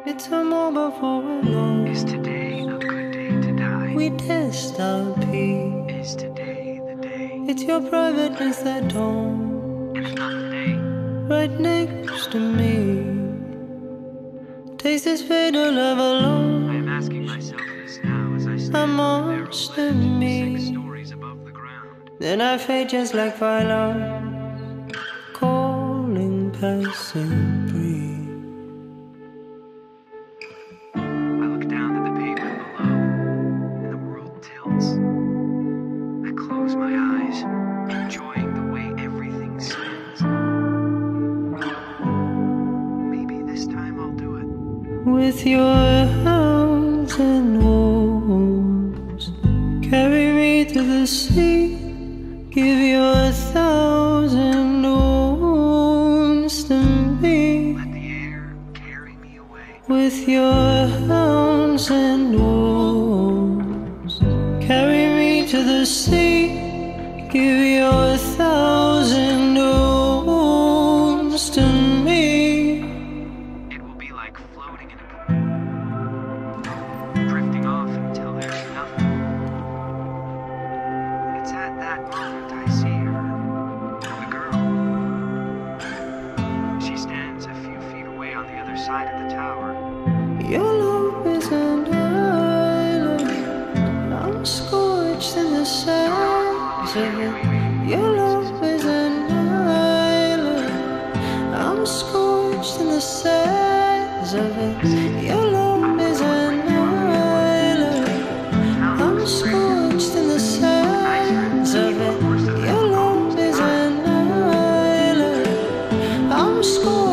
It's a moment for a long. Is today a good day to die? We test our peace. Is today the day? It's your privateness that don't. If not today, Right next to me. Taste this fatal love alone. I am asking myself this now as I stand I'm on the narrow lost ledge, in me. 6 stories above the ground. Then I fade just like fire, calling passing breeze. I look down at the pavement below, and the world tilts. I close my eyes, enjoying the way everything spins. Maybe this time I'll do it. With your hounds and wolves, carry me to the sea. Give your 1,000 wounds to me. Let the air carry me away. With your hounds and wolves, carry me to the sea. Give your 1,000 wounds to me. It will be like floating in a pool, drifting off until there's nothing. It's at that moment I see her, the girl. She stands a few feet away on the other side of the tower. Your love is an island. I'm scorched in the sands of it. Your love is an island. I'm scorched in the sands of it. Your love is an island. I'm scorched in the sands of it. Your love is an island. I'm scorched.